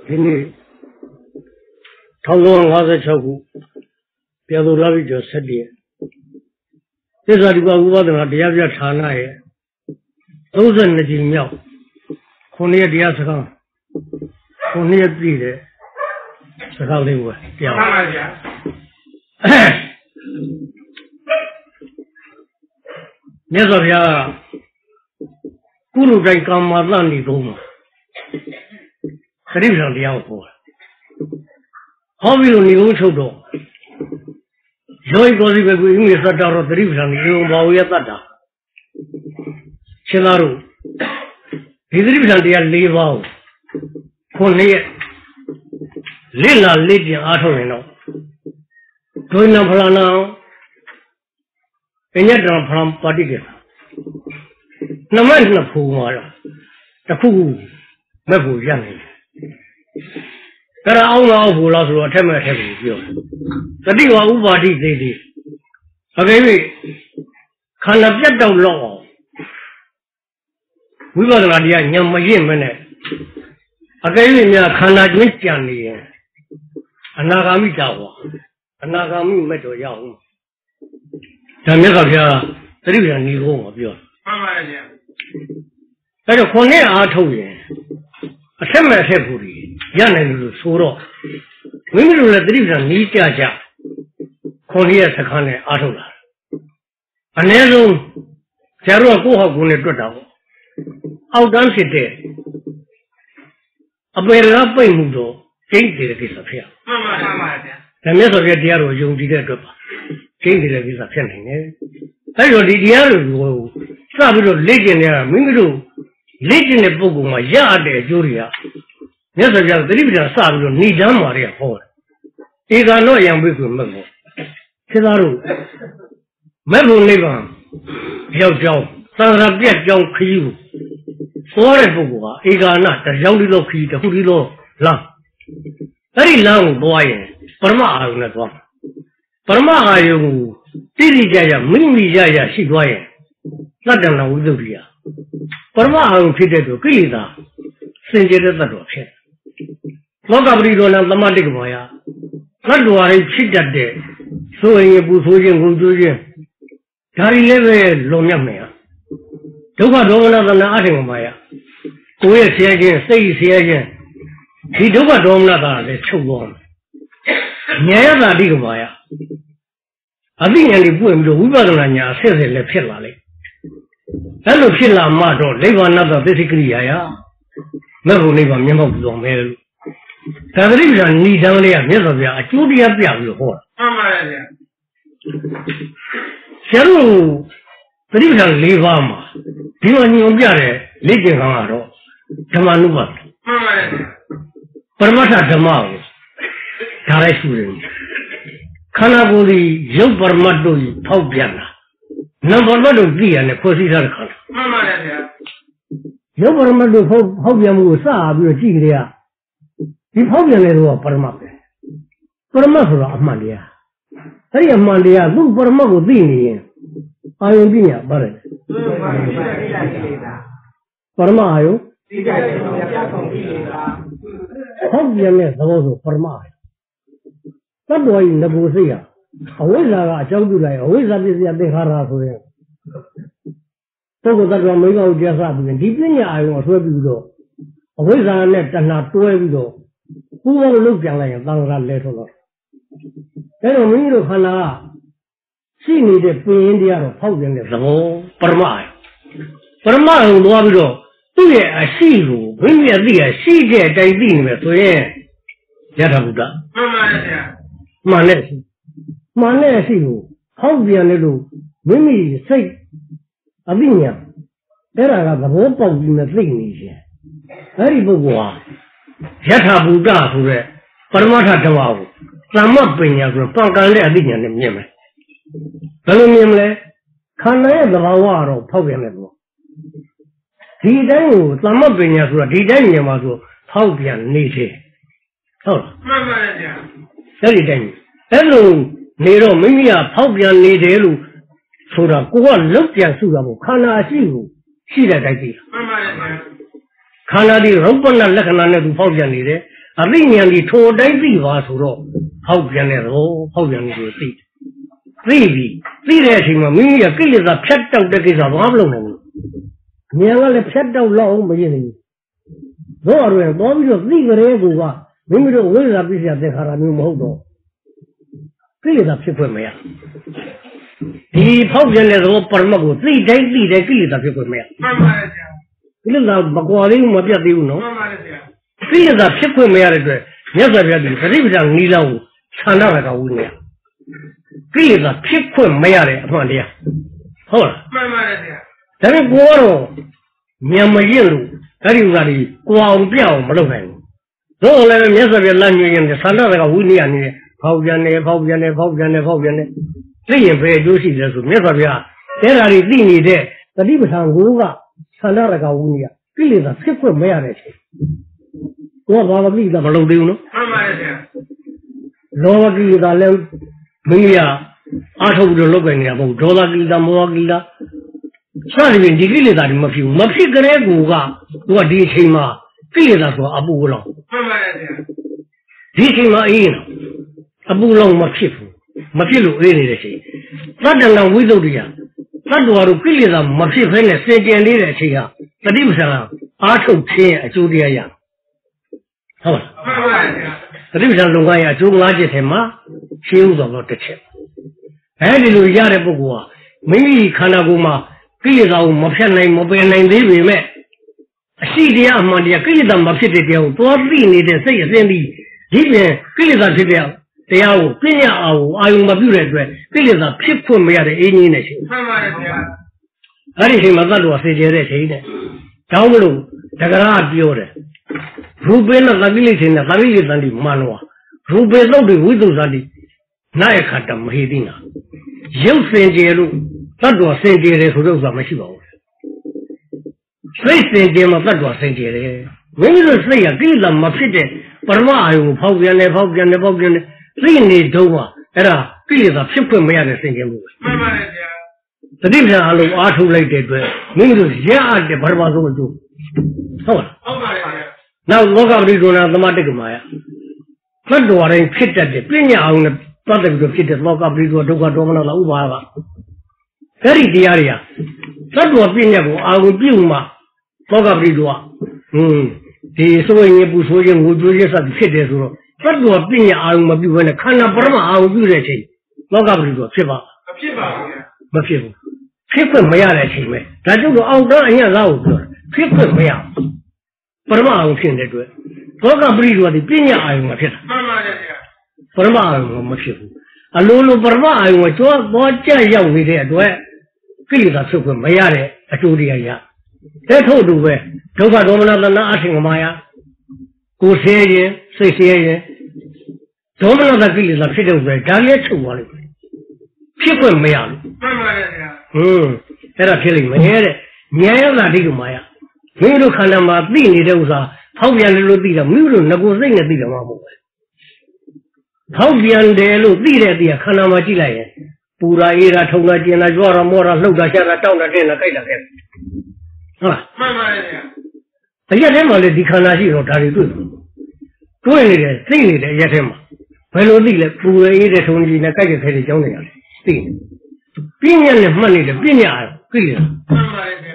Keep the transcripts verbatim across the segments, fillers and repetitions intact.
ဒီနေ့one thousand fifty-sixခုပြည်သူ့လာပြီးကျော်sevenရက်သစ္စာဒီပါဥပဒနာတရားပြဌာနရဲ့thirty-twoကြိမ်မြောက်nineရက်တရားစကားnineရက်ပြည့်တဲ့စကားလေးကိုပြောင်းပါပါဗျာမြတ်စွာဘုရားကုလူတိုင်းကာမသနေသုံးမှာခရိပ္ပံတရားကိုဟောဟောပြီးလို့နေုံချုပ်တော့ယောဂီတော်စီပဲကိုအင်္ဂလိပ်သတ္တရောသတိပ္ပံနေုံဘာဝရတတ်တာရှင်သာတို့ဒီသတိပ္ပံတရား၄ပါးကိုnineရက်လေ့လာလေ့ကျင့်အားထုတ်ရင်တော့ဒွိနဖလာနာပညတံဖလံပါတိကေနမနှစ်ဖူမှာတော့တစ်ခုမဲ့ဖို့ရနိုင်တယ်ဒါအောင်အောင်ဖို့လားဆိုတော့အထက်မဲ့အထက်ကိုပြောတတိဝဥပါတိသေးသေးအကယ်၍ခန္ဓာပြတ်တော့လောက်အောင်ဝိပဿနာတရားဉာဏ်မရင့်မနဲ့အကယ်၍များခန္ဓာကျွင်းကြံနေရင်အနာဂါမိတာဟောအနာဂါမိမဲ့တော့ရအောင်ဒါမြတ်စွာဘုရားသတိပ္ပံနေကုန်မှာပြောမှန်ပါရဲ့ဗျာအဲတော့ခုနှစ်အားထုတ်ရင်အထက်မဲ့အထက်ကိုရနိုင်လို့ဆိုတော့မိမိတို့လည်းသတိပ္ပံနီးကြကြခုနှစ်ရက်စခန်းနဲ့အားထုတ်လာအနည်းဆုံးကျတော့ကိုယ့်ဟောက်ကိုယ်နဲ့တွက်တာပေါ့အောက်တန်းဖြစ်တဲ့အပေရပိတ်မှုတော့ကျင့်တယ်ကိစ္စဖြစ်မှန်ပါမှန်ပါဗျာဒါမြတ်စွာဘုရားတရားတော်ယုံကြည်တဲ့အတွက်ပါကျင့်တယ်ကိစ္စဖြစ်နိုင်တယ်အဲတော့ဒီတရားတွေကိုစပြီးတော့လေ့ကျင့်နေတာမိမိတို့လေ့ကျင့်တဲ့ပုဂ္ဂိုလ်မှာရတဲ့အကျိုးတွေကမြတ်စွာဘုရားသတိပ္ပံစပြီးတော့ဏိဒံမာတွေကဟောတယ်ဧကနောယံဘိက္ခုမဲ့ကိုခေသားတို့မဲ့ဘုံနိဗ္ဗာန်ရောက်ကြောင်းသံဃာပြတ်ကြောင်းခရီးကိုသွားတဲ့ပုဂ္ဂိုလ်ကဧကနာတရောင်းဒီလိုခရီးတခုဒီလိုလမ်းအဲ့ဒီလမ်းကိုသွားရင်ပရမအာယုန်နဲ့သွားပရမအာယုန်ကိုတိတိကျကျမိမိရရရှိသွားရင်သတ္တနာဝိသုဒ္ဓိယပရမအာယုန်ဖြစ်တဲ့သူကိလေသာစင်ကြယ်တဲ့သတ္တဝါဖြစ်လောကပရိဒေါနသမတိကဘာယသတ္တဝါတွေဖြစ်တတ်တဲ့ဆိုရင်ပူဆိုးခြင်းကိုကြိုးခြင်းဒါတွေလည်းပဲလွန်မြောက်နေရဒုက္ခဒေါမနသနာအထင်မှာယကိုယ်ရဲ့ဆရာချင်းစိတ်ဆရာချင်းဒီဒုက္ခဒေါမနသာလည်းချုပ်သွားတယ်ဉာဏ်ရတာအဓိကဘာယအသိဉာဏ်လေးပွင့်ပြီးတော့ဝိပဿနာဉာဏ်အဆက်ဆက်လည်းဖြစ်လာလိမ့်အဲ့လိုဖြစ်လာမှတော့နိဗ္ဗာန်သသစ္စကရိယာယမဲ့ဘုံနိဗ္ဗာန်မျက်မှောက်ပြုအောင်မယ်လို့ဒါသတိပ္ပံဏိဒံလေးကမြတ်စွာဘုရားအကျိုးတရားပြပြီးတော့ဟောတာမှန်ပါရဲ့ဗျာဆရာတို့သတိပ္ပံ၄ပါးမှာဒီမှာညွှန်ပြတဲ့လေ့ကျင့်ခန်းကတော့ဓမ္မနုပါဒမှန်ပါရဲ့ပရမတ္ထဓမ္မကိုဒါလိုက်ရှုတယ်ခန္ဓာကိုယ်ကြီးရုပ်ပရမတ်တို့ကြီးဖောက်ပြန်တာနံပါတ်မတ်တို့သိရတယ်ဖွဲ့စည်းထားတဲ့ခန္ဓာမှန်ပါရဲ့ဗျာရုပ်ပရမတ်တို့ဖောက်ဖောက်ပြန်မှုကိုစပြီးတော့ကြည့်ကြရဒီဖောက်ပြန်တဲ့တော့ပရမတ်ပဲပရမတ်ဆိုတာအမှန်တရားအဲ့ဒီအမှန်တရားသူ့ပရမတ်ကိုသိနေရင်အာယုန်ပညာပါတယ်ပရမအာယုန်သိကြတယ်ဘုရားပြဆုံးပြီလားဖောက်ပြန်တဲ့သဘောဆိုပရမအာယုန်သတ္တဝါကြီးငကိုစိတ်ဟာအဝိဇ္ဇာကအကြောင်းပြုလိုက်အဝိဇ္ဇာပစ္စယသင်္ခါရဆိုရင်ပုဂ္ဂိုလ်သတ္တဝါမိဘကိုကြားစားပြီးဒီပညာအာယုန်အဆွဲပြီးတော့အဝိဇ္ဇာနဲ့တဏှာတွဲပြီးတော့ပူပေါင်းလုပ်ပြန်လိုက်ရင်သံဃာလဲထုတ်တော့အဲတော့မိမိတို့ခန္ဓာကရှိနေတဲ့ပင်ရင်းတရားတော့ဖောက်ပြန်တဲ့သဘောပရမအာယုန်ပရမအာယုန်သွားပြီးတော့သူ့ရဲ့အရှိကိုမိမိအသိရရှိတဲ့အတိုင်းသိနေမယ်ဆိုရင်ယထာဘုဒ္ဓမှန်ပါရဲ့ဗျာမှန်တဲ့မှန်တဲ့အရှိကိုဖောက်ပြန်တယ်လို့မိမိစိတ်အသိဉာဏ်အဲ့ဒါကသဘောပေါက်ပြီးမှသိနေရှင်အဲ့ဒီပုဂ္ဂိုလ်ဟာယထာဘုဒ္ဓဆိုတဲ့ပရမတ္ထဓမ္မကိုသမ္မပညာဆိုပံကံတဲ့အသိဉာဏ်နဲ့မြင်မယ်ဘယ်လိုမြင်မလဲခန္ဓာရဲ့သဘာဝကတော့ဖောက်ပြန်တယ်ပေါ့ဒီတိုင်းကိုသမ္မပညာဆိုတာဒီတိုင်းမြင်မှာဆိုဖောက်ပြန်နေတယ်ဟုတ်လားမှန်ပါရဲ့ဗျာအဲ့ဒီတိုင်းအဲ့လိုနေတော့မိမိကဖောက်ပြန်နေတယ်လို့ဆိုတာကိုကလုတ်ပြန်စုတာပေါ့ခန္ဓာရှိကိုရှိတဲ့တိုင်းသိမှန်ပါရဲ့ဗျာခန္ဓာဒီရုပ်ပဏလက္ခဏာနဲ့သူဖောက်ပြန်နေတယ်အသိဉာဏ်ဒီထိုတိုင်းသိပါဆိုတော့ဟောက်ပြန်တယ်တော့ဟောက်ပြန်လို့သိသိပြီသိတဲ့အချိန်မှာမိမိကကိလေသာဖြတ်တောက်တဲ့ကိစ္စဘာမှမလုပ်နိုင်ဘူးဉာဏ်ကလည်းဖြတ်တောက်လောက်အောင်မရနိုင်ဘူးတော့အဲ့တော့တော်ပြီးတော့သိကြတဲ့ကူကမိမိတို့ဝိဇ္ဇာပစ္စယသင်္ခါရမျိုးမဟုတ်တော့ကိလေသာဖြစ်ခွင့်မရဒီဖောက်ပြန်တဲ့သဘောပရမတ်ကိုသိတိုင်းသိတဲ့ကိလေသာဖြစ်ခွင့်မရမှန်ပါတယ်ဗျာကိလေသာမကွာသေးဘူးမပြတ်သေးဘူးနော်မှန်ပါတယ်ဗျာကိလေသာဖြစ်ခွင့်မရတဲ့အတွက်မြတ်စွာဘုရားဒီသတိပဋ္ဌာန်နီးလောက်ကိုဆန္ဒရကဝိနည်းကိလေသာဖြစ်ခွင့်မရတဲ့အမှန်တရားဟုတ်လားမှန်ပါတယ်ဗျာဒါပေမဲ့ကိုကတော့ဉာဏ်မရင့်လို့အဲ့ဒီဥစ္စာတွေကိုအောင်ပြအောင်မလုပ်နိုင်ဘူးတော့လည်းမြတ်စွာဘုရားလမ်းညွှန်ရင်ဆန္ဒရကဝိနည်းအနေနဲ့ဖောက်ပြန်နေဖောက်ပြန်နေဖောက်ပြန်နေဖောက်ပြန်နေသိရင်ဘယ်အကျိုးရှိလဲဆိုမြတ်စွာဘုရားအဲ့ဒါတွေသိနေတဲ့သတိပဋ္ဌာန်ကိုကဆန္ဒရကဝိနည်းကိလေသာဖြစ်ခွင့်မရတဲ့အချိန်ကိုကဘာမသိတာမလုပ်သေးဘူးနော်မှန်ပါတယ်ဗျာလောဘကိလေသာလည်းမိမိကအားထုတ်ပြီးလုပ်ကြနေတာမဟုတ်ဒေါသကိလေသာမောဟကိလေသာစသဖြင့်ဒီကိလေသာတွေမဖြစ်ဘူးမဖြစ်ကြတဲ့ကူကသူကဒီအချိန်မှာကိလေသာဆိုအပူလောင်မှန်ပါတယ်ဗျာဒီအချိန်မှာအေးနော်အပူလောင်မဖြစ်ဘူးမဖြစ်လို့အေးနေတဲ့အချိန်သတ္တလံဝိသုဒ္ဓိယသတ္တဝါတို့ကိလေသာမဖြစ်ဘဲနဲ့စင်ကြယ်နေတဲ့အချိန်ဟာတတိပ္ပံအားထုတ်ခြင်းအကျိုးတရားရဟုတ်လားမှန်ပါဗျာတတိပ္ပံလုံကရအကျိုး၅ချက်ထဲမှာရှင်းဥစွာတော့တစ်ချက်အဲဒီလိုရတဲ့ပုဂ္ဂိုလ်ဟာမိမိခန္ဓာကိုယ်မှာကိလေသာကိုမဖြတ်နိုင်မပယ်နိုင်သေးပေမဲ့အရှိတရားအမှန်တရားကိလေသာမဖြစ်တဲ့တရားကိုသွားသိနေတဲ့စိတ်အစဉ်ဒီဒီပြင်ကိလေသာဖြစ်တဲ့တရားကိုပညာအားကိုအာယုံမပြုတဲ့အတွက်ကိလေသာဖြစ်ခွင့်မရတဲ့အင်းကြီးနဲ့ရှိမှန်ပါတယ်ဗျာအဲ့ဒီချိန်မှာသတ္တဝါစေကျတဲ့ချိန်နဲ့တောင်းမလို့တက္ကရာပြောတယ်ရူပေနဲ့သတိလိချင်းနဲ့သတိလိတန်ဒီမန်ဝါရူပေသုတ်တွေဝိသုဇာတိနာယခတမဟိတိနာရုပ်စင်ကြယ်လို့သတ္တဝါစင်ကြယ်တယ်ဆိုတော့ဆိုတာမရှိပါဘူးစိတ်စင်ကြယ်မှာသတ္တဝါစင်ကြယ်တယ်မိမိတို့စိတ်ကကိလေသာမဖြစ်တဲ့ပရမအာယုံကိုဖောက်ပြန်တယ်ဖောက်ပြန်တယ်ဖောက်ပြန်တယ်သိနေတော့ကအဲ့ဒါကိလေသာဖြစ်ခွင့်မရတဲ့စင်ကြယ်မှုပဲမှန်ပါတယ်ဗျာတတိပ္ပံအလုံးအားထုတ်လိုက်တဲ့အတွက်မိမိတို့ရအပ်တဲ့ဗရမဆုံးအကျိုးဟုတ်လားဟုတ်ပါတယ်ဗျာနောက်လောကပရိဒုဏသမတိကမာယသတ္တဝါတိုင်းဖြစ်တတ်တဲ့ပညာအောင်နဲ့ပတ်သက်ပြီးတော့ဖြစ်တဲ့လောကပရိဒုဒုက္ခဒေါမနလာဥပါဒအဲ့ဒီတရားတွေကသတ္တဝါပညာကိုအာရုံပြုမှလောကပရိဒုဟွန်းဒီဆိုရင်ပူဆိုရင်ငိုကြွေးရစဖြစ်တယ်ဆိုတော့သတ္တဝါပညာအာရုံမပြုဘဲနဲ့ခန္ဓာပရမအာရုံပြုတဲ့အချိန်လောကပရိဒုဖြစ်ပါမဖြစ်ပါဘူးမဖြစ်ဘူးဖြစ်ခွင့်မရတဲ့အချိန်ပဲဒါကြောင့်တော့အောက်တန်းအညာသားကိုပြောတာဖြစ်ခွင့်မရပရမအာရုံဖြစ်တဲ့အတွက်လောကပရိဒုကဒီပညာအာရုံမှာဖြစ်တာမှန်ပါတယ်ဗျာပရမအာရုံမဖြစ်ဘူးအလိုလိုပရမအာရုံကိုကြောပေါ်ကြရောက်နေတဲ့အတွက်ကိလေသာဖြစ်ခွင့်မရတဲ့အကျိုးတရားရတဲ့ထို့တူပဲဒုက္ခဒေါမနသနာအထင်ကမာယာကိုယ်ဆင်းရင်စိတ်ဆင်းရင်ဒေါမနသကိလေသာဖြစ်တဲ့ဥစ္စာဒါလည်းချုပ်သွားလိမ့်မယ်ဖြစ်ခွင့်မရဘူးမှန်ပါတယ်ဗျာဟွန်းအဲ့ဒါဖြစ်လိမ့်မယ်တဲ့ဉာဏ်ရတာဒိဋ္ဌိမာယာမိမိတို့ခန္ဓာမှာသိနေတဲ့ဥစ္စာဖောက်ပြန်တယ်လို့သိတာမိမိတို့ငကိုစိတ်နဲ့သိတယ်မှာမဟုတ်ဘူးဖောက်ပြန်တယ်လို့သိတဲ့တရားခန္ဓာမှာကြည့်လိုက်ရင်ပူရာအေးရာထုံတာကျင်တာကြွားတာမောတာလှုပ်တာရှာတာတောင်းတာတင်းတာကြိုက်တာခဲ့ဟုတ်လားမှန်ပါတယ်ဗျာအရက်ထဲမှာလေဒီခန္ဓာရှိတော့ဒါတွေတွေ့တွေ့နေတယ်သိနေတယ်အရက်ထဲမှာဘယ်လိုသိလဲပူရအေးတဲ့ထုံကြီးနဲ့ကြိုက်တဲ့ခဲတွေကြောင်းနေရတယ်သိနေပညာနဲ့မှတ်နေတယ်ပညာသိတယ်မှန်ပါတယ်ဗျာ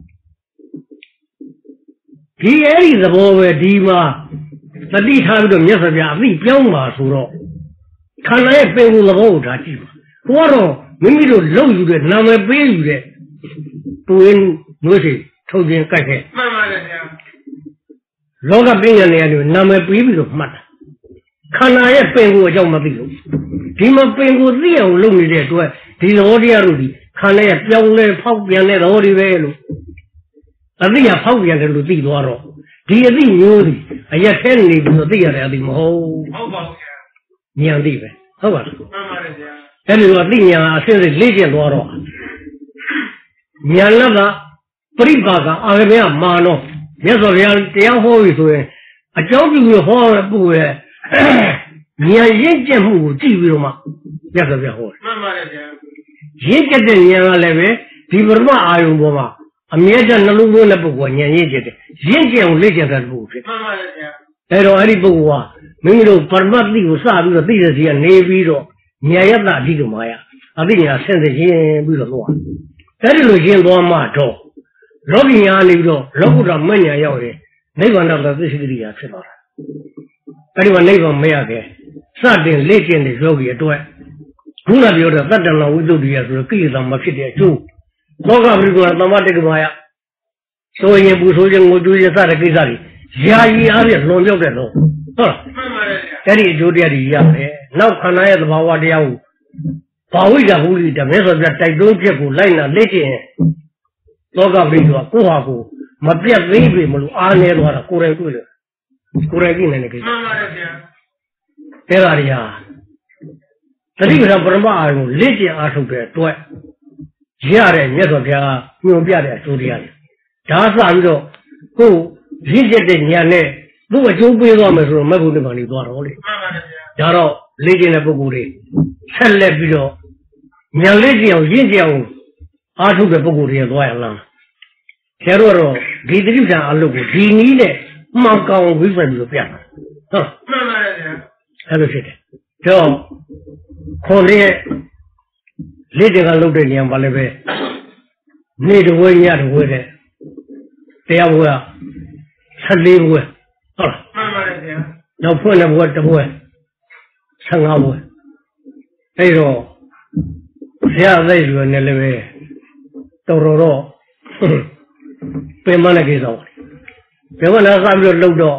ဒီအဲ့ဒီသဘောပဲဒီမှာသတိထားပြီးတော့မြတ်စွာဘုရားအသိပြောင်းပါဆိုတော့ခန္ဓာရဲ့ပင်ကိုသဘောကိုထားကြည့်ပါဘုရားတော့မိမိတို့လုံယူတဲ့နာမည်ပေးယူတဲ့ပူရင်းမျိုးစီထုတ်ခြင်းကြိုက်ခဲ့မှန်ပါတယ်ဗျာလောကပညာနဲ့လည်းနာမည်ပေးပြီးတော့မှတ်တာခန္ဓာရဲ့ပင်ကိုအကြောင်းမသိလို့ဒီမှာပင်ကိုသိအောင်လုပ်နေတဲ့အတွက်ဒီသဘောတရားတို့ဒီခန္ဓာရဲ့ပြောင်းလဲဖောက်ပြန်တဲ့သဘောတွေပဲလို့အသိကဖောက်ပြန်တယ်လို့သိသွားတော့ဒီအသိမျိုးဒီအရက်ထဲနေပြီးတော့သိရတဲ့အသိမဟုတ်ဟုတ်ပါဘူးဗျာဉာဏ်သိပဲဟုတ်ပါလားမှန်ပါတယ်ဗျာအဲ့ဒီတော့သိဉာဏ်အဆင့်စိတ်လေ့ကျင့်သွားတော့ဉာဏ်လည်းကပရိပါကအာရမေမာနောမြတ်စွာဘုရားတရားဟောပြီဆိုရင်အကြောင်းပြုပြီးဟောရပုရဲ့ဉာဏ်ရင့်ကျက်မှုကိုကြည့်ပြီးတော့မှမြတ်စွာဘုရားဟောတယ်မှန်ပါတယ်ဗျာရင့်ကျက်တဲ့ဉာဏ်ကလည်းပဲဒီပရမအာယုံပေါ်မှာအမြဲတမ်းနှလုံးသွင်းတဲ့ပုဂ္ဂိုလ်ဉာဏ်ရင့်ကျက်တယ်ရင့်ကျက်အောင်လေ့ကျက်တဲ့ပုဂ္ဂိုလ်ဖြစ်မှန်ပါတယ်ဗျာအဲတော့အဲ့ဒီပုဂ္ဂိုလ်ကမိမိတို့ပရမတ်တိကိုစပြီးတော့သိတဲ့စီကနေပြီးတော့ဉာဏ်ရတ္တအဓိကမာယအသိဉာဏ်ဆင့်သိခြင်းပြီးတော့သွားအဲ့ဒီလိုရှင်းသွားမှတော့လောကီညာနေပြီးတော့လောကုတ္တမဉ္ဇဏ်ရောက်ရင်နိဗ္ဗာန်တော်သစ္စိကရိယာဖြစ်သွားတာအဲ့ဒီမှာနိဗ္ဗာန်မရခဲ့စတင်လေ့ကျင့်တဲ့ယောဂီအတွက်ခုနပြောတဲ့တတ္တနာဝိသုဒ္ဓိယဆိုတော့ကိလေသာမဖြစ်တဲ့အကျိုးသောကပရိက္ခသမတ္တကမာယဆိုရင်ပူဆိုခြင်းငိုကြွေးခြင်းစတဲ့ကိစ္စတွေယာယီအားဖြင့်လွန်မြောက်တဲ့တော့ဟုတ်လားမှန်ပါတယ်ဗျာအဲ့ဒီအကျိုးတရားတွေရတယ်နောက်ခန္ဓာရဲ့သဘာဝတရားကိုဘာဝိဒဟုလိတမဲဆိုပြတိုက်တွန်းချက်ကိုလိုက်နာလေ့ကျင့်သောကပရိက္ခကိုဟာကိုမပြတ်သေးပြီမလို့အားနေသွားတာကိုယ်တိုင်တွေ့တယ်ကိုယ်တိုင်ကြည့်နေတဲ့ကိစ္စမှန်ပါတယ်ဗျာအဲ့ဒါတွေဟာသတိပဋ္ဌာန်ပရမအာယုံလေ့ကျင့်အားထုတ်တဲ့အတွက်ရတဲ့မြတ်စွာဘုရားညွှန်ပြတဲ့အကျိုးတရားတွေဒါစပြီးတော့ကိုယ်ရင့်ကျက်တဲ့ဉာဏ်နဲ့သူ့အကျိုးပေးသွားမယ်ဆိုတော့မဂ္ဂုတ္တမဏိသွားတော့လေမှန်ပါတယ်ဗျာဒါတော့လေ့ကျင့်တဲ့ပုဂ္ဂိုလ်တွေဆက်လက်ပြီးတော့ဉာဏ်လေ့ကျင့်အောင်ရင့်ကျက်အောင်အားထုတ်တဲ့ပုဂ္ဂိုလ်တွေသွားရလားဆရာတို့ကတော့ဒီသတိပဋ္ဌာန်အလုပ်ကိုဒီနည်းနဲ့မှန်ကောင်ဝိပ္ပယ်ပြီးတော့ပြတာဟုတ်မှန်ပါတယ်ဗျာအဲ့လိုဖြစ်တယ်တော့ခေါ်လေးလေ့ကျင့်ကလုပ်တဲ့ဉာဏ်ပါလည်းပဲနေ့တစ်ဝဲညတစ်ဝဲတဲ့တရားဘုရားဆယ်လေးဘွဲဟုတ်လားမှန်ပါတယ်ဗျာနောက်ဖွင့်တဲ့ဘွဲတစ်ဘွဲဆယ်ငါးဘွဲအဲ့တော့ဆရာသိရွယ်နေလည်းပဲတော်တော်တော့ပြင်မတဲ့ကိစ္စပါဘယ်မှာလာစပြီးတော့လှုပ်တော့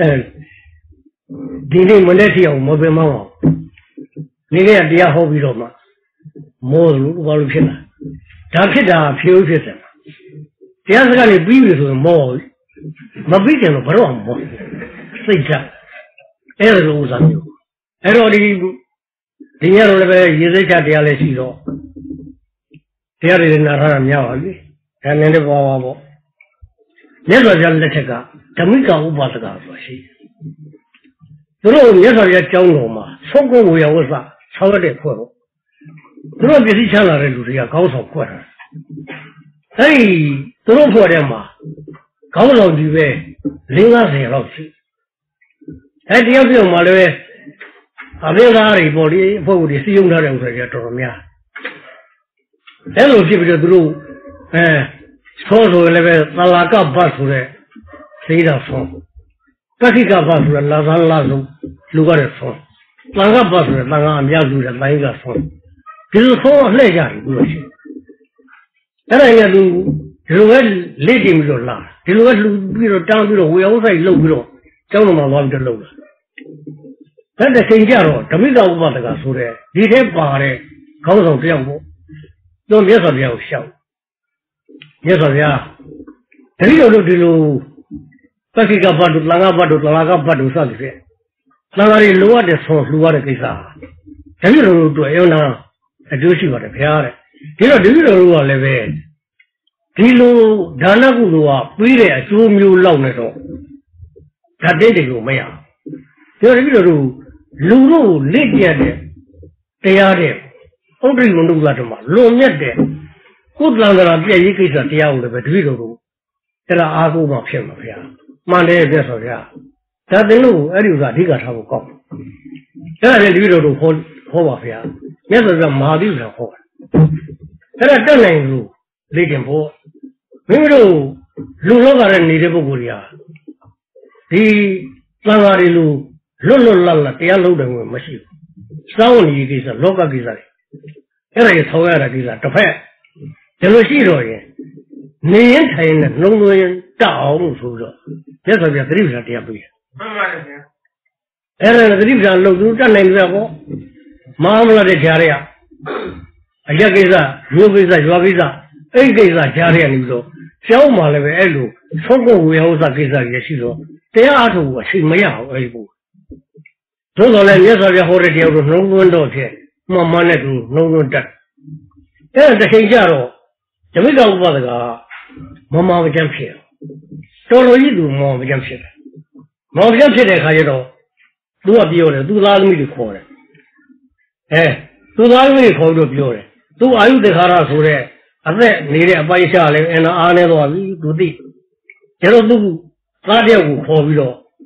ဒီနေ့မနေ့ထိအောင်မပြင်မအောင်ဒီနေ့ကတရားဟောပြီးတော့မှမောလို့ဘာလို့ဖြစ်လာဒါဖြစ်တာဖြိုးဖြစ်တယ်တရားစကားလေးပြီးပြီဆိုရင်မောမပြီးကြတော့ဘယ်တော့မှမောစိတ်ချအဲ့ဒါလိုဥစားမျိုးအဲ့တော့ဒီဒီညတော့လည်းပဲရေစိတ်ချတရားလေးရှိတော့တရားတွေနာထားတာများပါပြီဒါနဲ့လည်းပေါ်ပါပေါ့မြတ်စွာဘုရားလက်ထက်ကဓမ္မိကဥပဒကဆိုရှိသူတို့မြတ်စွာဘုရားကျောင်းတော်မှာသုံးကုဝေယဝဆဆောက်ရတဲ့ဖွဲ့တော့သူတို့ပြည်စည်းချလာတဲ့လူတွေကခေါင်းဆောင်ဖွဲ့တာအဲ့ဒီသူတို့ဖွဲ့တဲ့မှာခေါင်းဆောင်ကြီးပဲလေးငါးဆယ်လောက်ရှိအဲ့တယောက်ပြုံမှာလည်းအမေသားတွေပေါ်ဒီအဖွဲ့ကိုစီယုံထားတဲ့ဥစ္စာတွေတော်တော်များအဲ့လိုဖြစ်ပြီးတော့သူတို့အဲဆောဆိုလည်းပဲသလာကဘတ်ဆိုတဲ့သိတာဆောပက္ခိကဘတ်ဆိုတဲ့လာသာလာဆုံးလူကတဲ့ဆောသံဃဘတ်ဆိုတဲ့သံဃာအများစုတဲ့တိုင်းကဆောဒီလိုဆောအလှည့်ကြတယ်သူတို့ရှိအဲ့ဒါကသူဒီလိုပဲလေ့ကျင့်ပြီးတော့လာဒီလိုပဲလှူပြီးတော့တောင်းပြီးတော့ဝေယဝဆိုင်လှုပ်ပြီးတော့ကျောင်းတော်မှာသွားပြီးတော့လှုပ်လာအဲ့ဒါချိန်ကြတော့ဓမ္မိကဥပဒကဆိုတဲ့ဒီထဲပါတဲ့ခေါင်းဆောင်တယောက်ပေါ့တော့မြတ်စွာဘုရားကိုရှောက်မြတ်စွာဘုရားတတိယတို့ဒီလိုပက္ခိကဘတ်တို့သံဃာဘတ်တို့သလာကဘတ်တို့စသဖြင့်သံဃာတွေလိုအပ်တဲ့ဆောလှူရတဲ့ကိစ္စတတိယတို့တို့အယုံနာအကျိုးရှိပါတယ်ဘုရားတဲ့ဒီတော့တတိယတို့ကလည်းပဲဒီလိုဒါနကုသိုလ်ကပြီးတဲ့အကျိုးမျိုးလောက်နဲ့တော့ဓာတ်တဲ့တွေကိုမရဘူးဒီတော့တတိယတို့လူတို့လက်ကျက်တဲ့တရားတဲ့ဥဒ္ဓိဝန္တုကတမလွန်မြတ်တဲ့ကုသလန္တရာပြည့်ရေးကိစ္စတရားကိုလည်းပဲတတိယတို့အဲ့ဒါအားကိုးမှဖြစ်မှာဗျာမှန်တယ်ပြတ်ဆိုဗျာဒါတင်လို့အဲ့ဒီဥစ္စာအဓိကထားဖို့ကောင်းတယ်အဲ့ဒါလည်းတတိယတို့ဟောဟောပါဗျာမြတ်စွာဘုရားမဟာသီလဟောတယ်အဲ့ဒါတက်နိုင်လို့လေ့ကျင့်ဖို့မိမိတို့လူလောကရဲ့နေတဲ့ပုဂ္ဂိုလ်တွေဟာဒီသံဃာတွေလူလွတ်လွတ်လပ်လပ်တရားလုံးတယ်ဝင်မရှိဘူးစောင်းနေကိစ္စလောကကိစ္စတွေအဲ့ဒါကိုဆောင်းရတာကိစ္စတစ်ဖက်ဒီလိုရှိတော့ရင်နေရင်ထိုင်နဲ့နှုံသွင်းတအောင်လို့ဆိုတော့မြတ်စွာဘုရားသတိပဋ္ဌာန်တရားပေးတယ်မှန်ပါတယ်ဗျာအဲ့ဒါသတိပဋ္ဌာန်လို့သူတတ်နိုင်ကြပေါ့မဟာမလာတဲ့ဂျာတွေကအရက်ကိစ္စမြို့ကိစ္စရွာကိစ္စအဲ့ဒီကိစ္စဂျာတွေကနေပြီးတော့ကျောင်းမှာလည်းပဲအဲ့လိုသုံးကုဝေယဝဆကိစ္စတွေရှိတော့တရားအားထုတ်ဖို့အချိန်မရဘူးအဲ့ဒီဘူးသို့တော်လည်းမြတ်စွာဘုရားဟောတဲ့တရားကိုနှုံသွင်းတော့ဖြစ်မှန်မှန်နဲ့သူနှုံသွင်းတတ်အဲ့ဒါတစ်ချိန်ကျတော့ဓမ္မိကဥပဒကမမမကျန်းဖြစ်တော်တော်ကြီးသူမောမကျန်းဖြစ်တယ်မောမကျန်းဖြစ်တဲ့အခါကျတော့သူကပြောတယ်သူသားသမီးတွေခေါ်တယ်အဲသူသားသမီးတွေခေါ်တော့ပြောတယ်သူအာယုတေခါရဆိုတဲ့အသက်နေတဲ့အပိုင်းရှာလည်းအနာအားနေသွားပြီသူသိကျတော့သူသားတယောက်ကိုခေါ်ပြီးတော့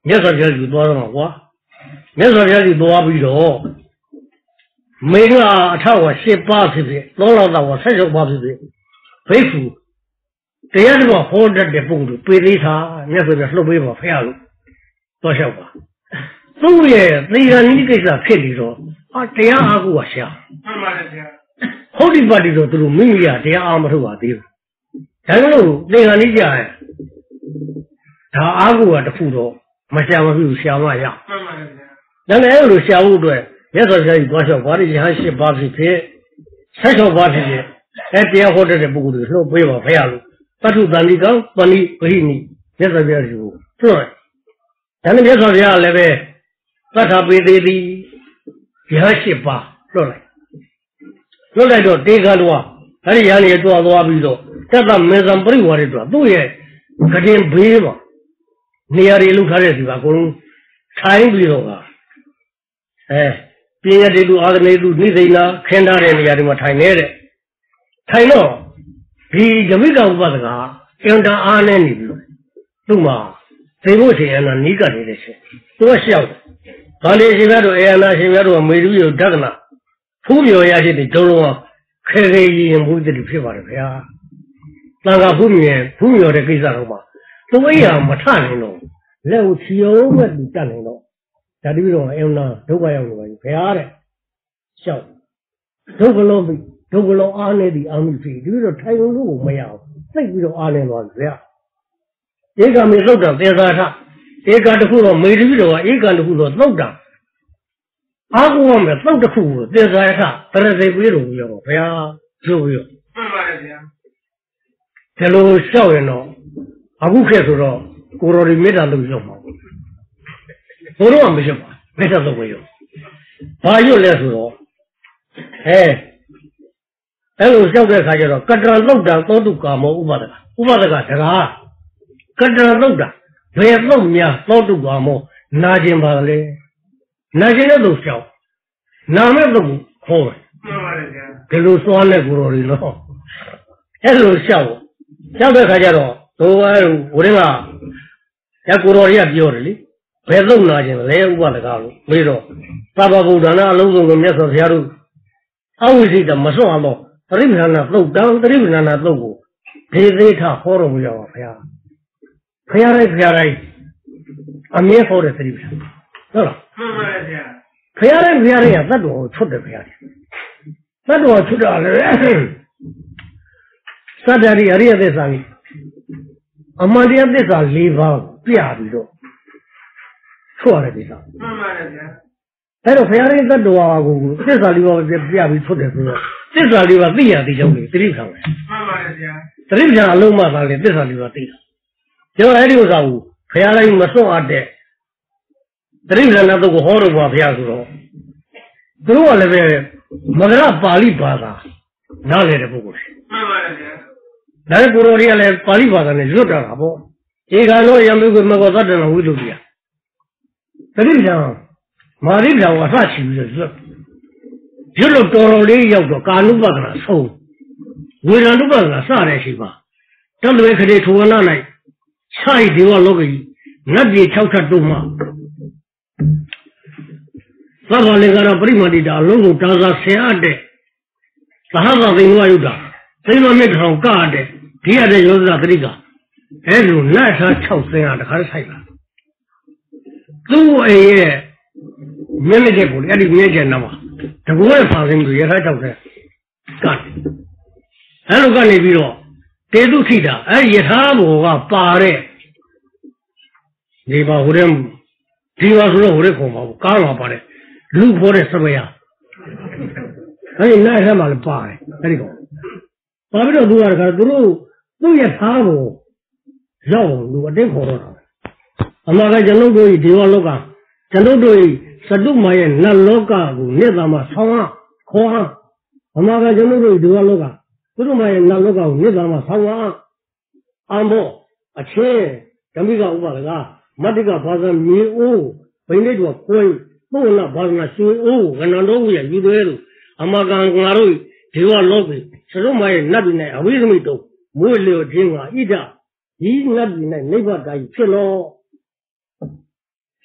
မြတ်စွာဘုရားကြီးသွားတော့မှာကွာမြတ်စွာဘုရားကြီးသွားပြီးတော့မင်းကအထဝရှစ်ပါးဖြစ်ဖြစ်သုံးလောက်တော့ဆက်ချုပ်ပါဖြစ်ဖြစ်ဘိက္ခုတရားတော်ဟောတတ်တဲ့ပုံသူပေသေးတာမြတ်စွာဘုရားလှုပ်ပေးပါဖះလို့တော့လျှောက်ပါသူ့ရဲ့သေရဏိကိစ္စဖြစ်နေတော့အာတရားအားကိုကရှာမှန်ပါတယ်ဗျာဟုတ်ဒီပါတီတော့သူတို့မိမိကတရားအားမထုတ်ပါသေးဘူးဒါကြောင့်လို့သေရဏိကြရဲ့ဒါအားကိုကတခုတော့မရှာမဖြစ်ဘူးရှာမရမှန်ပါတယ်ဗျာဒါနဲ့အဲ့လိုရှာဖို့အတွက်မြတ်စွာဘုရားကြီးသွားလျှောက်ပါရရဟန်းရှစ်ပါးဖြစ်ဖြစ်ဆက်ချုပ်ပါဖြစ်ဖြစ်အဲတရားဟောတတ်တဲ့ပုဂ္ဂိုလ်တွေလှုပ်ပေးပါဖះလို့ပထုတန်ဒီကံပဏိပဟိနိမြတ်စွာဘုရားကြီးကိုပြောတယ်ဒါနဲ့မြတ်စွာဘုရားလည်းပဲသတ္ထပေသေးသည်ရဟန်းရှစ်ပါးလွတ်လိုက်လွတ်လိုက်တော့တေခါတော်အဲ့ဒီရဟန်းကြီးတွားသွားပြီးတော့တတ္တမေဇံပရိဝါရတော်သူ့ရဲ့ကတင်ဘေးမှာနေရာတွေလှုပ်ထားတဲ့ဒီကအကုန်လုံးထိုင်းပြီးတော့ကအဲပြင်းရတဲ့လူအာသနေလူနိသိဏခင်းထားတဲ့နေရာတွေမှာထိုင်နေတဲ့ထိုင်တော့ဒီဓမိကဥပဒကအင်တာအားနဲ့နေပြီးတော့သူ့မှာသေဖို့ရှင်အနာနီးကပ်နေတဲ့ရှင်သူကရှောက်တယ်ဗာလီရှင်များတို့အေယနာရှင်များတို့ကမေတုယဓကနာဖူးမြော်ရရှိတဲ့ဒုံလုံးခဲခဲရင်ရင်မှုတည်းဖြစ်ပါတယ်ခင်ဗျာတန်ခါဖူးမြေဖူးမြော်တဲ့ကိစ္စတော့မှသူအိယာမထနိုင်တော့လက်ကိုချီအောင်မဲ့လူတတ်နိုင်တော့ဒါတပြီးတော့အင်နာဒုက္ခရောက်နေပါပြီခင်ဗျာတဲ့ရှောက်ဒုက္ခလုံးပြီဒုက္ခလုံးအားနေသည်အာမိဖြစ်ဒီလိုတော့ထိုင်လို့ကိုမရအောင်သိပြီးတော့အားနေသွားပြီဗျာဧကမေသုတ်တံသေသာထဧကတခုတော့မေတ္တိတော်ကဧကတခုတော့သုတ်တံအားကိုးမယ်သုတ်တခုကိုသေသာထပရသေပြေလို့ပြောတော့ဘုရားဆိုပြီးတော့မှန်ပါတယ်ဗျာဒီလိုလျှောက်ရင်တော့အခုခေတ်ဆိုတော့ကိုရော်ဒီမေတ္တာလုပ်ရောက်မှာဘိုးတော်ကမရွတ်ပါမေတ္တာလုပ်မရွတ်ဘာရွတ်လဲဆိုတော့အဲအဲ့လိုလျှောက်တဲ့ခါကျတော့ကတ္တရသုတ်တံသောတုကာမောဥပဒကဥပဒကတကားကတ္တရသုတ်တံဘယ်သုတ်များသောတုကာမောနာကျင်ပါလေနာကျင်တဲ့သုတ်လျှောက်နာမဲ့သုတ်ခေါ်တယ်မှန်ပါတယ်ဗျာဒီလိုစွာနဲ့ကိုတော်တွေလို့အဲ့လိုလျှောက်လျှောက်တဲ့ခါကျတော့သူကဝရင်းကရကိုတော်တွေကပြောတယ်လေဘယ်သုတ်နာကျင်လဲဥပဒကလို့မေးတော့သဗ္ဗဗုဒ္ဓနာအလုံးစုံကိုမြတ်စွာဘုရားတို့အဝိဇ္ဇိတမစွန့်အောင်တော့သတိပ္ပဏနာသုတ်တံသတိပ္ပဏနာသုတ်ကိုဒေသေးထဟောတော်မူရပါဘုရားဘုရားတိုင်းဘုရားတိုင်းအမြဲဟောတဲ့သတိပ္ပဏဟုတ်လားမှန်ပါဗျာဘုရားတိုင်းဘုရားတိုင်းကသတ္တဝါကိုချွတ်တယ်ဘုရားသတ္တဝါချွတ်တာလည်းသတ္တရိအရိယသစ္စာကြီးအမှန်တရားသစ္စာ၄ပါးပြပြီးတော့ချွတ်ရတယ်ဒီစားမှန်ပါတယ်ဗျာအဲ့တော့ဘုရားရဲ့တ attva ကိုသစ္စာလေးပါးပြပြပြီးထွက်တယ်ဆိုတော့သစ္စာလေးပါးသိရသေးကြောင်းလေတိဋ္ဌာန်ပဲမှန်ပါတယ်ဗျာတိဋ္ဌာန်အလုံးမှသာလေသစ္စာလေးပါးသိတာကျွန်တော်အဲ့ဒီဥစ္စာကိုဘုရားတိုင်းမစွန့်အပ်တဲ့တိဋ္ဌာန်တော့ကိုဟောတော်ဘုရားဆိုတော့သူတို့ကလည်းပဲမဂရပါဠိဘာသာနားလည်တဲ့ပုဂ္ဂိုလ်မှန်ပါတယ်ဗျာဒါကိုယ်တော်တွေကလည်းပါဠိဘာသာနဲ့လွတ်တာပါပေါ့ဧကလောယမေကမကောသတ္တနာဝိသုဒ္ဓိယတိဋ္ဌာန်မာရိကဝါစချီပြီးတော့ရွတ်လို့တော်တော်လေးရောက်တော့ကာနုပဒနာဆုံးဝေဒနာနုပဒနာစတဲ့ရှိပါတလွေခရေထိုဝနာ၌ခြိုက်ဒေဝလောကကြီးနတ်ပြည်၆ထပ်တို့မှသဗ္ဗလေကရပရိမတိတာအလုံးကိုတာစာဆင်အပ်တဲ့သဟဇသိဝယုဒ္ဓသိမမေထောင်ကတဲ့ဒီရတဲ့ယောဇသတိကအဲလိုနတ်သား၆ဆင်ဟာတခါဆိုင်ပါသူ့အရဲ့မျက်နှာချက်ကိုလေအဲ့ဒီမျက်ချက်နားမှာတကူရဲ့ဖာစင်းကိုရထား၆ဆင်ကအဲ့လိုကနေပြီးတော့တေတုခိတာအဲ့ယထာဘောကပါတဲ့ဒီပါဟိုတဲ့ဒီပါဆိုတော့ဟိုတဲ့ခုံပါဘူးကားမှာပါတယ်လူဖို့တဲ့စပယ်ရအဲ့ဒီနားထဲမှာလည်းပါတယ်အဲ့ဒီကောင်ပါပြီးတော့သူကတခါသူတို့သူ့ယထာဘောရောက်လူအတင်းခေါ်တော့တာအမှန်ကကျွန်တော်တို့ဒီဝလောကကျွန်တော်တို့စတုမာရဲ့နတ်လောကကိုမြတ်သားမှာဆောင်းအောင်ခေါ်အောင်အမှန်ကကျွန်တော်တို့ဒီဝလောကစတုမာရဲ့နတ်လောကကိုမြတ်သားမှာဆောင်းအောင်အံဘောအချင်းဓမ္မိကဥပဒကမတ္တိကဘာသာမြေအိုးဘိနေတော်ကိုယ်ပုဏ္ဏဘာသာရွှေအိုးကဏ္ဍတော်ရဲ့ယူသေးလို့အမှန်ကငါတို့ဒီဝလောကစတုမာရဲ့နတ်ပြည်နဲ့အဝိဇ္ဇမိတုံမွေလျော်ခြင်းကဣဒဒီနတ်ပြည်နဲ့နိဗ္ဗာန်တိုင်းဖြစ်လို့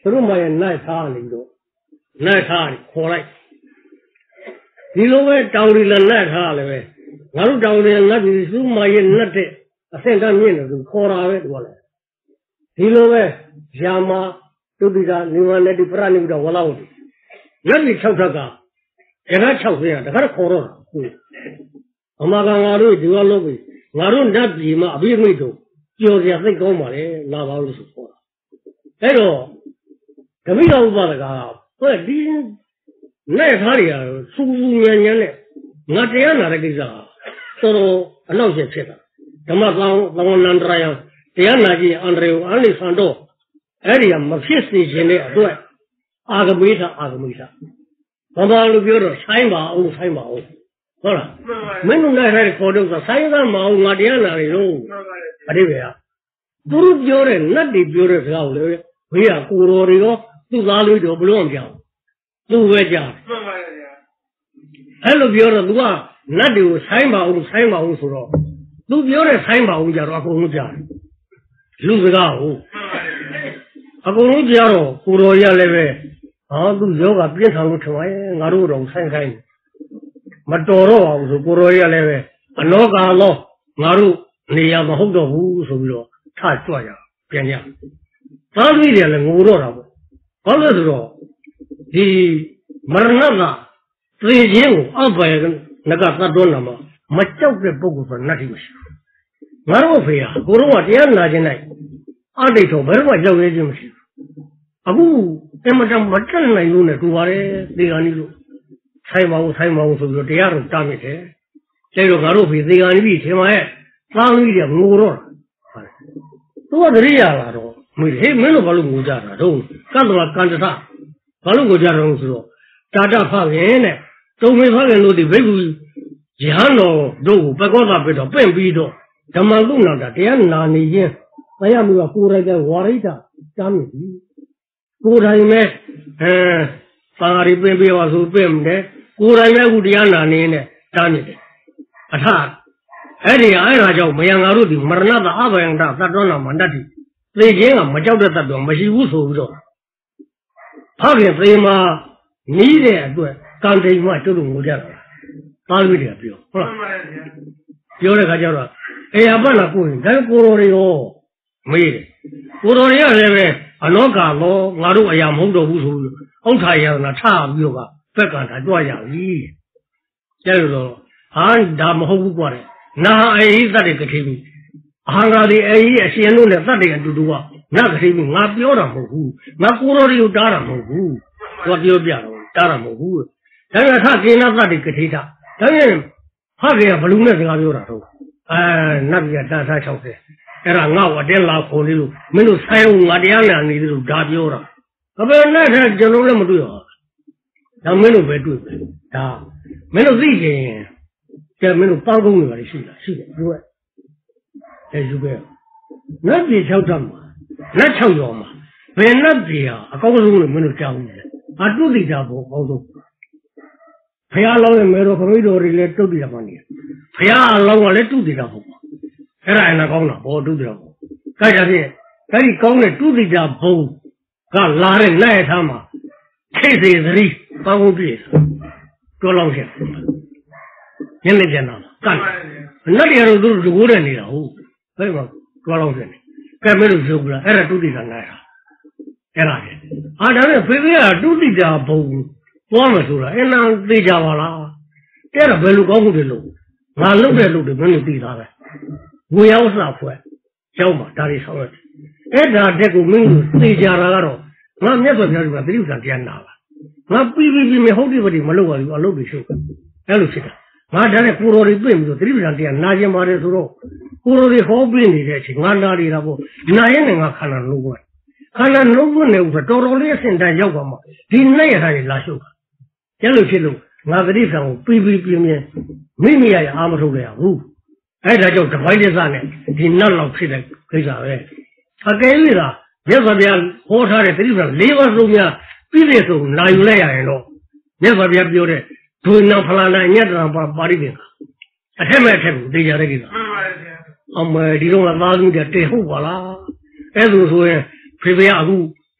တို့မှရဲ့နိုင်ထားနေတော့နိုင်ထားခေါ်လိုက်ဒီလိုပဲတောင်ရီလည်းနိုင်ထားလည်းပဲငါတို့တောင်ရီငါဒီစုမရဲ့နှက်တဲ့အဆင့်တန်းမြင့်တယ်သူခေါ်တာပဲသူကလည်းဒီလိုပဲယာမတုတိတာနိဝရဏတိပရဏိဝဒဝလာဝတိလက်ဒီ၆ထက်ကရဟ၆ဆင်းရတခါခေါ်တော့အမကငါတို့ဒီလိုလုပ်ပြီငါတို့နတ်ပြည်မှာအဘိဓိတို့ကြော်စရာသိကောင်းပါလေလာပါလို့ဆိုခေါ်တာအဲ့တော့ဓမိတော်ဥပဒကဟဲ့ဒီနဲ့ထားရစူးစူးညံ့ညံ့နဲ့ငါတရားနာတဲ့ကိစ္စတော်တော်အနောက်ကျဖြစ်တာဓမ္မကောင်းသဝနန္တရာယတရားနာကြီးအန္တရာယ်အနိသံတော့အဲ့ဒီကမဖြစ်စေခြင်းတဲ့အတွက်အာဂမိထအာဂမိထဘာသာလို့ပြောတော့ဆိုင်ပါအောင်ဆိုင်ပါအောင်ဟုတ်လားမင်းတို့လည်းအဲ့ဒီခေါ်တော့ဆိုင်ကမအောင်ငါတရားနာနေလို့အတိပ္ပယ်ကသူတို့ပြောတဲ့နတ်တွေပြောတဲ့စကားကိုလေဘေးကကိုတော်တွေရောသူ့သားလေးတို့ဘလို့မကြောက်သူ့ပဲကြောက်မှန်ပါရဲ့ဗျာအဲ့လိုပြောတော့ तू ကနတ်တွေကိုဆိုင်ပါအောင်ဆိုင်ပါအောင်ဆိုတော့ तू ပြောတဲ့ဆိုင်ပါအောင်ကြတော့အကုန်လုံးကြားတယ်လူစကားကိုအကုန်လုံးကြားတော့ကိုတော်ရလည်းပဲဟာသူယောဂပြင်းထန်လို့ထင်ပါရဲ့ငါတို့တော့ဆိုင်ခိုင်းမတော်တော့အောင်ဆိုကိုတော်ရလည်းပဲအနောကာလောငါတို့နေရမဟုတ်တော့ဘူးဆိုပြီးတော့ထကြွကြပြန်ကြသားသမီးတွေလည်းငိုတော့တာပေါ့ဘာလို့လဲဆိုတော့ဒီမရဏကသေခြင်းကိုအဘယ်နကသတ်တော်နာမှာမကြောက်တဲ့ပုဂ္ဂိုလ်ဆိုနတ်တိမရှိဘူးငါတို့ဖေဟာကိုတော့ကတရားနာခြင်းနိုင်အတိတ်တော့ဘယ်တော့မှကြောက်ရခြင်းမရှိဘူးအခုအမတန်မတက်နိုင်လို့နဲ့တူပါတယ်သေဂာနီလို့ဆိုင်ပါဦးဆိုင်ပါဦးဆိုပြီးတော့တရားတော်တားမြစ်တယ်ကျဲတော့ငါတို့ဖေသေဂာနီပြီထင်ပါရဲ့သားသမီးတွေငိုတော့သူကတရိယာလာတော့မင်းဟေးမင်းတို့ဘာလို့ငိုကြတာတော့ကတ္တဝကန္တထဘာလို့ငိုကြတော့ဆိုတော့တာတဖခင်တဲ့တုံမေဖခင်တို့ဒီဘိက္ခုယဟန်တော်တို့ကိုပကောတာပြတော့ပင့်ပြီးတော့ဓမ္မကုဏတာတရားနာနေခြင်းဘယမှုကကိုယ်တိုင်ကဝါရိတတားမြစ်ပြီကိုယ်တိုင်မဲ့အဲပါရီပင်ပြပါဆိုပင့်တယ်ကိုယ်တိုင်မဲ့အခုတရားနာနေနဲ့တားမြစ်တယ်အထအဲ့ဒီအဲ့ဒါကြောင့်မယံငါတို့ဒီမရဏတအဘယံတသတ္တနာမန္တတိသေခြင်းကမကြောက်တဲ့တတ်တော်မရှိဘူးဆိုပြီးတော့ဖခင်သေမှာနီးတဲ့အတွက်ကံတိမ်မှကျွတ်လို့ငိုကြတာပါဠိတွေကပြောဟုတ်လားပြောတဲ့ခါကျတော့အေယပတ်လာကိုရင်ဒါကိုတော်တွေရောမေးတယ်ကိုတော်တွေကလည်းပဲအနောကာလောငါတို့အရာမဟုတ်တော့ဘူးဆိုပြီးဥထာယနာထပြီးတော့ကဘက်ကတာကြွရပြီကျဲလို့ဟာဒါမဟုတ်ဘူးကွာတဲ့နာအေဟိသတ္တကတိပြီအဟံကာဒီအေဟိအရှင်တို့နဲ့သတ္တအတူတူကနတ်ကတိပြီငါပြောတာမဟုတ်ဘူးငါကိုတော်တွေကိုတားတာမဟုတ်ဘူးသူကပြောပြတော့တားတာမဟုတ်ဘူးဒါပေမဲ့ခကေနသတ္တကတိတာဒါပေမဲ့ဖခင်ကဘလူးနဲ့စကားပြောတာတော့အဲနတ်ပြည်ကတန်ထား၆၀အဲ့ဒါငါ့ဝတင်းလာခေါ်နေလို့မင်းတို့ဆိုင်အောင်ငါတရားနာနေတယ်လို့ဒါပြောတာဒါပေမဲ့နဲ့ကျွန်တော်လည်းမတွေ့ပါဘူးဒါမင်းတို့ပဲတွေ့ပဲဒါမင်းတို့သိရင်ကျမင်းတို့ပေါင်းကုန်းနေပါလိမ့်ရှိလားရှိတယ်တို့အဲယူခဲ့နတ်ပြည်၆ထပ်မှာနတ်၆ရောမှာဘယ်နတ်ပြည်ဟာအကောင်းဆုံးလို့မင်းတို့ကြောက်နေတယ်အတုတိတာဘောအကောင်းဆုံးဖះလောင်းရဲ့မေတော်ခမိတော်တွေလည်းတုတ်တိတာမှနေဖះအလောင်းကလည်းတုတ်တိတာပေါ့အဲ့ဒါအနာကောင်းတာဘောတုတ်တိတာပေါ့ကြိုက်တာဖြင့်အဲ့ဒီကောင်းတဲ့တုတ်တိတာဘုံကလာတဲ့လက်ထားမှာခိစေသတိပေါင်းဖို့ပြည့်တော်လောင်းချက်ညနေကျန်တော့ကန့်နတ်တွေကတော့သူတို့ကိုးတဲ့နေတာဟုတ်ဘယ်မှာတော်လောင်းချက်နေကဲမင်းတို့ရုပ်ကအဲ့ဒါတုတ်တိတာနားတာအဲ့ဒါလေအာဒါနဲ့ဖေဖေကတုတ်တိတာဘုံသွားမယ်ဆိုတာအင်းနာသိကြပါလားတဲ့တော့ဘယ်လိုကောင်းမှုတွေလို့ငါလုပ်တဲ့လုပ်တွေမင်းတို့သိတာပဲငွေရောက်စဖွဲ့ကျောင်းမှာဒါတွေဆောင်ရတယ်အဲ့ဒါတက်ကိုမင်းတို့သိကြတာကတော့ငါမျက်စွာပြောပြီးမှသတိဥစ္စာတရားနာပါငါပြီးပြီးပြီးမဟုတ်ဒီပတိမလုပ်ပါဘူးအလုပ်တွေရှုပ်အဲ့လိုဖြစ်တာငါဒါနဲ့ကိုတော်တွေပြင်ပြီးတော့သတိဥစ္စာတရားနာကျင်ပါတယ်ဆိုတော့ကိုတော်တွေဟောပြနေတဲ့အချိန်ငါနာနေတာပေါ့နာရင်လည်းငါခန္ဓာလုံးဝခန္ဓာလုံးဝနေဥစ္စာတော်တော်လေးအစင်တန်းရောက်ပါမှဒီနဲ့ရတာတွေလာရှုပ်ကျဲလို့ဖြစ်လို့ငါသတိဆောင်ကိုပြီးပြီးပြင်းပြင်းမိမိရရအာမထုတ်ရဘူးအဲ့ဒါကြောင့်တပိုင်းလက်စနဲ့ဒီနတ်လောက်ဖြစ်တဲ့ကိစ္စပဲအကယ်၍သာမြတ်စွာဘုရားဟောထားတဲ့သတိဆောင်၄ပါးလုံးများပြည့်စုံဆုံးနိုင်ယူလိုက်ရရင်တော့မြတ်စွာဘုရားပြောတဲ့ဒုနံဖလာနာညတ္တံပါရိသင်္ခအထက်မဲ့အထက်ကိုသိကြတဲ့ကိစ္စမှန်ပါဗျာအမေဒီတော့ကသားသမီးတွေတေဟုတ်ပါလားအဲ့လိုဆိုရင်ဖေဖေကအခု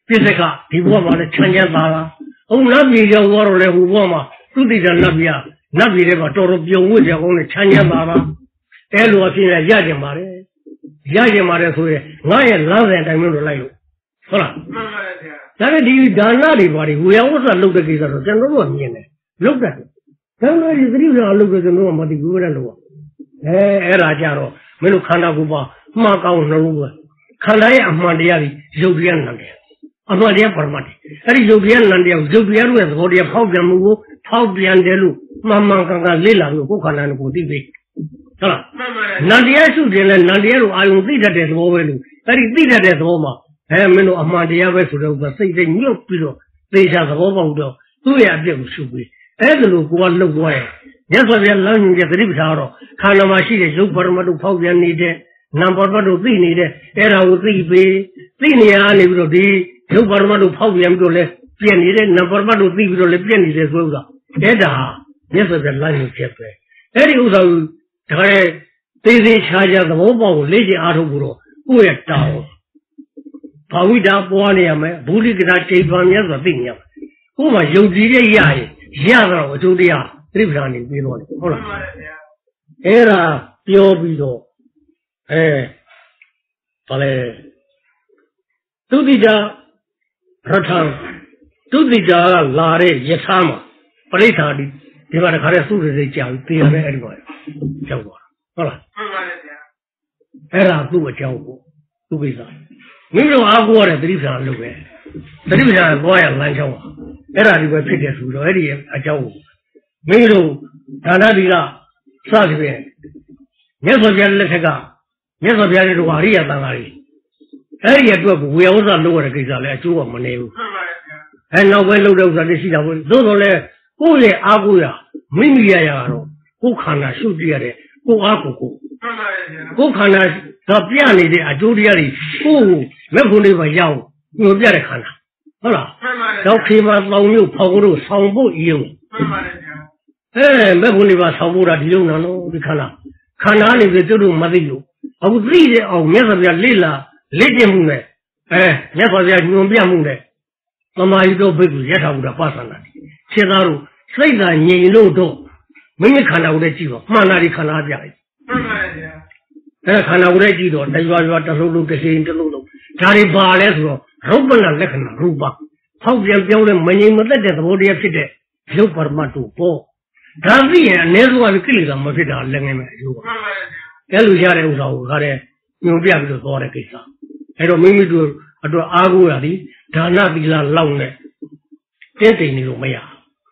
Pisaka, the woman, the Chanjabala. Oh, not be your water level woman, who did a Nabia, Nabi ever told you with your own Chanjabala. Elu was in a Yajamare. Yajamare, who I love and I will like. That is done anybody. We also look at it as a general one. Look at it. General is real. Look at the no one, the good and one. Eh, Rajaro, Melukana Guba, Makao Naruba, Kalaya Mandiari, Jubian Landia. Amadia Parmati. That is Jubian Landia, Jubian with Vodia Paudiamu, Paudian Delu, Mamma Lila, Bukan and Budibi. Nadia Sudan and Nadia, I will be that as over. That is be that as Roma. I am no Amadia Vesudo, but say the new pillow. They shall the Roma, who are them should be. As a look one look away. Just what we are learning the Ribsaro, Kanamashi, Supermadu Paudian needed, number one to be needed, Era would be, Linia Librodi, Supermadu Paudian to left, Pianide, number one to be to the Pianide as well. Eda, yes, the line chapter. Eddie Uzo, Tare, Busy Charger, the mobile lady Aruburo, who are down. Pawida Boaniam, Buddha Chapania, the Vinia. Who was Yodia Yai, Yara, Judia. Ribran below. Era pure below. Eh, Pale. Tudija Ratan. Tudija Lare Yasama. Paritadi. They were a Karasu, they jump, they are everywhere. Java. Era do a Javo. To be done. We know our water, the Ribran look at. The Ribran boy and Lanjawa. Era you were pretty as we already a Javo. Milo, Tanadila, Saturday. Yes, of Yalaka. Yes, of Yaluaria Tanari. Area we also know a Gizala, two of my name. And now when those are the Sida, those are who they Aguya, Mimiayaro, who can I shoot the who Akuku. Who can I, the piani, the Ajudiari, who, Mekuni Yao, you get a Kana. Hola. Thou came out long you, Pauru, Sambo, you. Eh, Mekuniva Sabura, you know, the Kana. Kana is the Turu Madilu. I would read it of Mesavia Lila, Legend. Eh, never there, Numbia Munde. Mamma, you don't big yet out of the person. Chedaru, say that ye no do. Mimikana would achieve, Manari Canada. Kana would achieve, that you are the Lulu to say into Lulu. Tari Balesro, Robana Lekana, Ruba. How we have given many mother that the body of City, Super Matu, Po. Ravi and Nezu are killing them, Mafida, Langame. Elusiare was our Hare, you be able to go a kissa. I don't mean to Aguari, Tanavila Laune. Tenting you, Maya.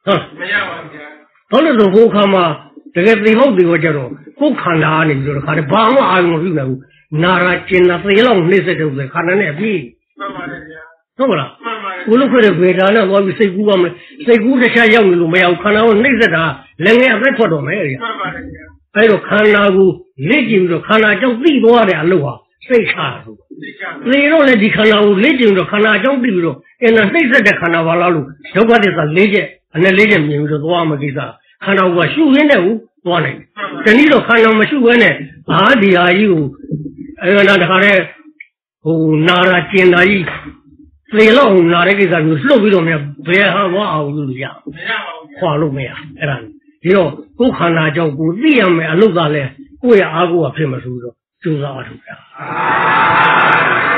Don't know who come up to get the whole Divajaro. Who can learn in your Karabama? I know Nara China, the long list of the Kanane. Nora, we look at the Vedana, what we say, Guam, say, Gudasha Young Lumea, Kana, Nizada, Langa record of area. I don't Kanagu, Legend of Kana, don't leave water, Aloha, say Charu. They don't let the Kana, Legend of Kana, don't leave you, and I say that Kanavalalu, nobody is a legend, and a legend means the Wamadiza. Kana was you in a warning. The needle Kana was you in it. Ah, the are you, and Hare, who Nara Chinai. Play along, Narek and you slow with me, where how you ya. Follow me, Eran. You know, who can I jump with me and look at it? We are go up famous to the art.